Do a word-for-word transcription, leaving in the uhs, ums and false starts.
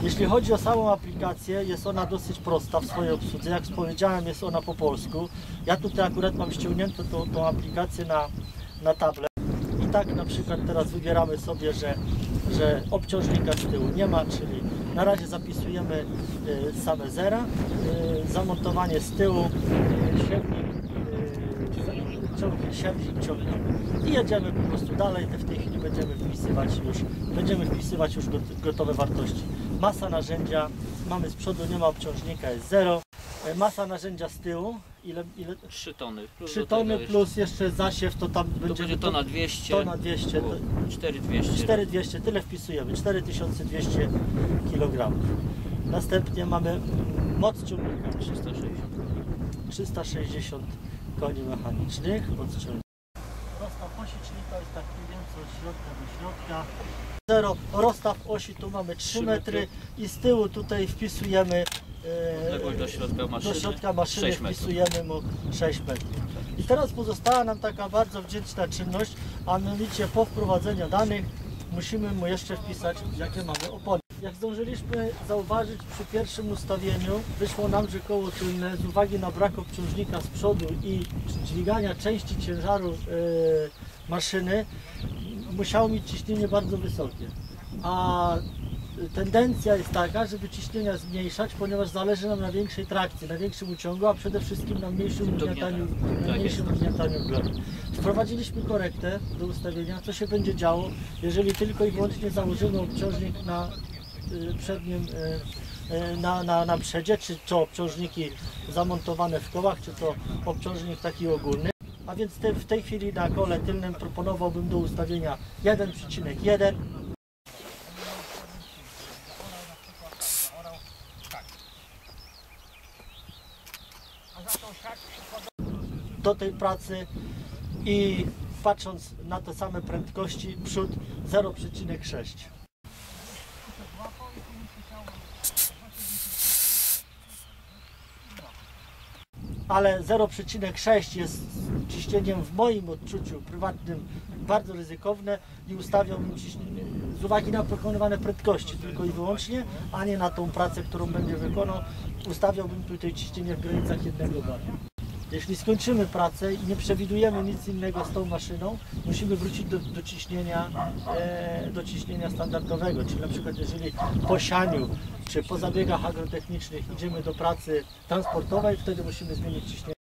Jeśli chodzi o samą aplikację, jest ona dosyć prosta w swojej obsłudze. Jak powiedziałem, jest ona po polsku. Ja tutaj akurat mam ściągniętą tą, tą aplikację na, na tablet. I tak na przykład teraz wybieramy sobie, że, że obciążnika z tyłu nie ma, czyli na razie zapisujemy y, same zera, y, zamontowanie z tyłu, y, siewnik, y, ciągnik, siewnik, ciągnik i jedziemy po prostu dalej. W tej chwili będziemy wpisywać już, będziemy wpisywać już gotowe wartości. Masa narzędzia, mamy z przodu, nie ma obciążnika, jest zero. Y, masa narzędzia z tyłu, ile? ile? trzy tony. Plus trzy tony plus jeszcze zasiew, to tam to będzie, będzie tona dwieście. Tona dwieście. cztery dwieście. cztery dwieście, tyle wpisujemy, cztery tysiące dwieście kilogramów. Następnie mamy moc ciągnika trzysta sześćdziesiąt. trzysta sześćdziesiąt koni mechanicznych. Rozstaw osi, czyli to jest tak mniej więcej od środka do środka. Zero. Rozstaw osi, tu mamy trzy metry i z tyłu tutaj wpisujemy Odległość do środka maszyny, do środka maszyny wpisujemy mu sześć metrów. I teraz pozostała nam taka bardzo wdzięczna czynność, a mianowicie po wprowadzeniu danych musimy mu jeszcze wpisać, jakie mamy opony. Jak zdążyliśmy zauważyć przy pierwszym ustawieniu, wyszło nam, że koło tylne z uwagi na brak obciążnika z przodu i dźwigania części ciężaru yy, maszyny musiało mieć ciśnienie bardzo wysokie. A tendencja jest taka, żeby ciśnienia zmniejszać, ponieważ zależy nam na większej trakcji, na większym uciągu, a przede wszystkim na mniejszym ugniataniu, na mniejszym ugniataniu gleby. Wprowadziliśmy korektę do ustawienia, co się będzie działo, jeżeli tylko i wyłącznie założymy obciążnik na y, przednim, y, y, na, na, na przedzie, czy to obciążniki zamontowane w kołach, czy to obciążnik taki ogólny. A więc te, w tej chwili na kole tylnym proponowałbym do ustawienia jeden przecinek jeden. Do tej pracy i patrząc na te same prędkości, przód zero przecinek sześć. Ale zero przecinek sześć jest ciśnieniem w moim odczuciu prywatnym bardzo ryzykowne i ustawiałbym ciśnienie z uwagi na pokonywane prędkości tylko i wyłącznie, a nie na tą pracę, którą będzie wykonał. Ustawiałbym tutaj ciśnienie w granicach jednego bara. Jeśli skończymy pracę i nie przewidujemy nic innego z tą maszyną, musimy wrócić do, do, ciśnienia, e, do ciśnienia standardowego, czyli na przykład jeżeli po sianiu czy po zabiegach agrotechnicznych idziemy do pracy transportowej, wtedy musimy zmienić ciśnienie.